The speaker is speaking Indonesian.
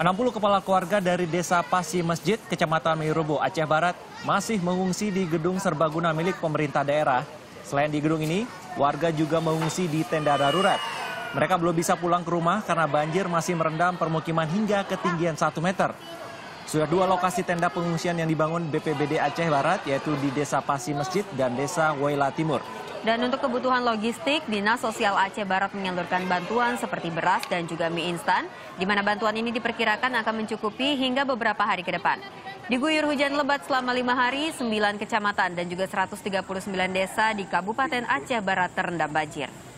60 kepala keluarga dari Desa Pasi Masjid, Kecamatan Merubo, Aceh Barat masih mengungsi di gedung serbaguna milik pemerintah daerah. Selain di gedung ini, warga juga mengungsi di tenda darurat. Mereka belum bisa pulang ke rumah karena banjir masih merendam permukiman hingga ketinggian 1 meter. Sudah 2 lokasi tenda pengungsian yang dibangun BPBD Aceh Barat, yaitu di Desa Pasi Masjid dan Desa Waila Timur. Dan untuk kebutuhan logistik, Dinas Sosial Aceh Barat menyalurkan bantuan seperti beras dan juga mie instan, di mana bantuan ini diperkirakan akan mencukupi hingga beberapa hari ke depan. Diguyur hujan lebat selama 5 hari, 9 kecamatan dan juga 139 desa di Kabupaten Aceh Barat terendam banjir.